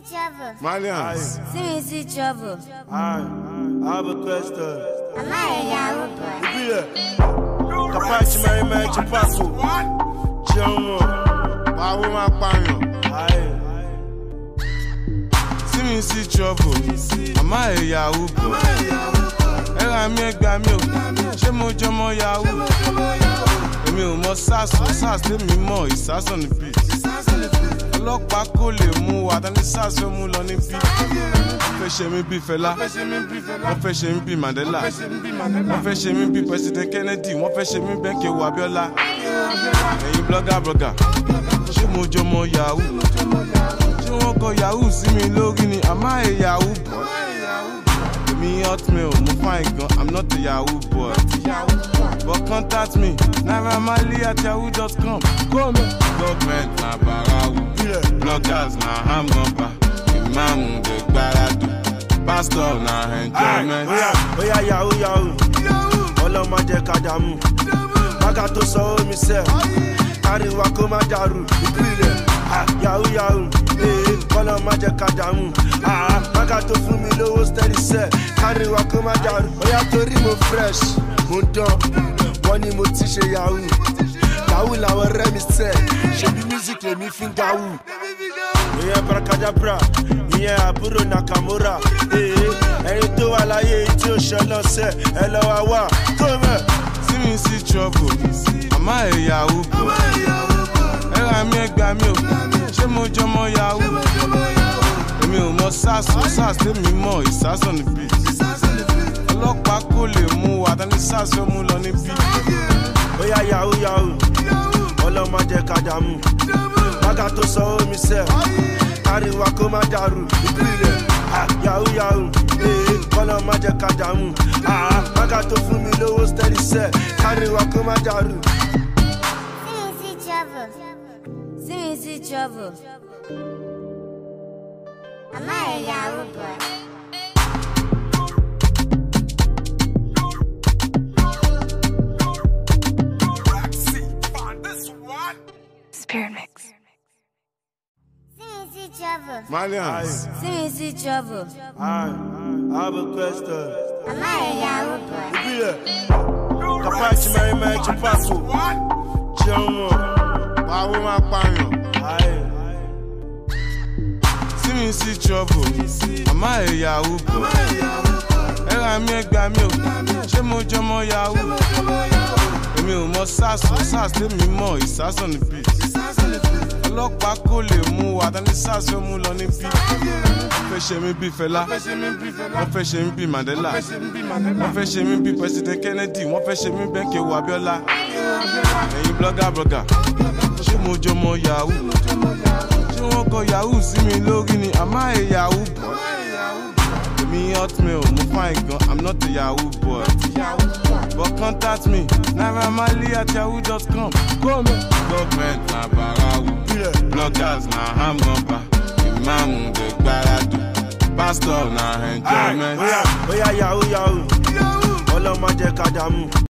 trouble. Malians. See me see trouble. I have a question. Am I a Yahoo boy? Kapachi Mary Mary Chapaco. Jomo. Bawo ma panyo. See me see trouble. Am I a Yahoo boy? Era mi egba mi o. Ṣé mo jọmọ Yahoo? Èmi ò mọ sars tèmi mọ ìsás on the beat. Ọlọ́pàá kò lè mú wa tani sars fẹ́ mú lọ ní bí. Wọ́n fẹ́ ṣe mí bí Fẹlá, wọ́n fẹ́ ṣe mí bí Mandela, wọ́n fẹ́ ṣe mí bí President Kennedy, wọ́n fẹ́ ṣe mí bẹ́ẹ̀ Kéwu Abíọ́lá. Ẹ̀yin blogger, ṣé mo jọmọ Yahoo? Ṣé wọ́n kọ Yahoo sí mi lórí ni? Am I a Yahoo boy? Me hotmail, mo fine gun, I'm not a Yahoo boy. But contact me, naramali@yahoo.com. Come on. Government na barawu, bloggers na hamgamba, imam de gbaradu, pastor na enjoyment. Oya Yahoo, ọlọ́mọ jẹ́ ká dààmú. Bága tó sọ omi sẹ́, káríwá kó má dàrú. Ìpìlẹ̀ Yahoo, ọlọ́mọ jẹ́ ká dààmú. Bága tó fún mi lówó steady sẹ́, káríwá kó má dàrú. Oya torí mo fresh, mo dán, wọ́n ní mo ti ṣe Yahoo. Yahoo làwọn ọ̀rẹ́ mi sẹ́, ṣebí music lèmi fi ń gawú. Ìyẹn Brakadabra, ìyẹn àbúrò Nakamura. Ẹni tó wà láyé tí ó ṣe lọ́sẹ̀, ẹ lọ wá wá. See me see trouble, am I a Yahoo boy? Era mi egba mi o, ṣé mo jọmọ Yahoo? Èmi ò mọ sars tèmi mọ ìsás on the beat. Ọlọ́pàá kò lè mú wa tani sars fẹ́ mú lọ ní bí. Oya Yahoo, ọlọ́mọ jẹ́ ká dààmú. Bága tó sọ omi sẹ́, káríwá kó má dàrú. Ìpìlẹ̀ Yahoo, ọlọ́mọ jẹ́ ká dààmú. Bága tó fún mi lówó steady sẹ́, káríwá kó má dàrú. See me see trouble. Am I a Yahoo boy? Spirit mix. See me see trouble. Malians. See me see trouble. I have a question. Am I a Yahoo boy? Kapachi Mary Mary Chapaco. Jomo. Bawo ma panyo. See me see trouble. Am I a Yahoo boy? Era mi egba mi o. Ṣé mo jọmọ Yahoo? Èmi ò mọ sars tèmi mọ ìsás on the beat. Ọlọ́pàá kò lè mú wa tani sars fẹ́ mú lọ ní bí. Wọ́n fẹ́ ṣe mí bí Fẹlá, wọ́n fẹ́ ṣe mí bí Mandela, wọ́n fẹ́ ṣe mí bí President Kennedy, wọ́n fẹ́ ṣe mí bẹ́ẹ̀ Kéwu Abíọ́lá. Ẹ̀yin blogger, ṣé mo jọmọ Yahoo? Ṣé wọ́n kọ Yahoo sí mi lórí ni? Am I a Yahoo boy? Me hotmail, mo fine gun, I'm not a Yahoo boy. But contact me, naramali@yahoo.com. Come on. Government na barawu, bloggers na hamgamba, imam de gbaradu, pastor na enjoyment. Oya Yahoo, ọlọ́mọ jẹ́ ká dààmú.